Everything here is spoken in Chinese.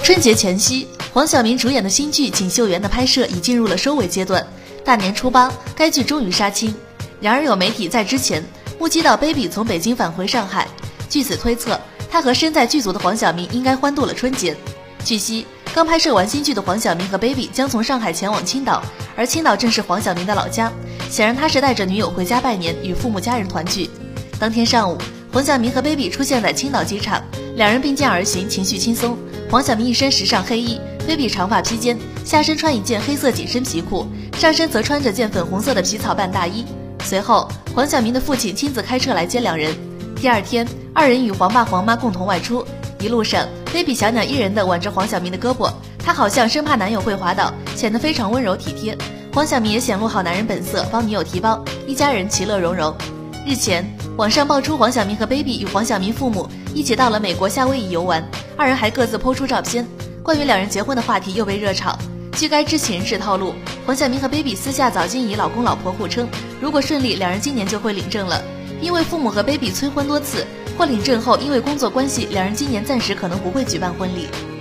春节前夕，黄晓明主演的新剧《锦绣缘》的拍摄已进入了收尾阶段。大年初8，该剧终于杀青。然而有媒体在之前目击到 Baby 从北京返回上海，据此推测，他和身在剧组的黄晓明应该欢度了春节。据悉，刚拍摄完新剧的黄晓明和 Baby 将从上海前往青岛，而青岛正是黄晓明的老家。显然他是带着女友回家拜年，与父母家人团聚。当天上午，黄晓明和 Baby 出现在青岛机场，两人并肩而行，情绪轻松。黄晓明一身时尚黑衣，Baby 长发披肩，下身穿一件黑色紧身皮裤，上身则穿着件粉红色的皮草半大衣。随后，黄晓明的父亲亲自开车来接两人。第二天，二人与黄爸黄妈共同外出，一路上 Baby 小鸟依人地挽着黄晓明的胳膊，他好像生怕男友会滑倒，显得非常温柔体贴。黄晓明也显露好男人本色，帮女友提包，一家人其乐融融。日前，网上爆出黄晓明和 Baby 与黄晓明父母一起到了美国夏威夷游玩，二人还各自抛出照片。关于两人结婚的话题又被热炒。据该知情人士透露，黄晓明和 Baby 私下早经以老公老婆互称，如果顺利，两人今年就会领证了。因为父母和 Baby 催婚多次，或领证后因为工作关系，两人今年暂时可能不会举办婚礼。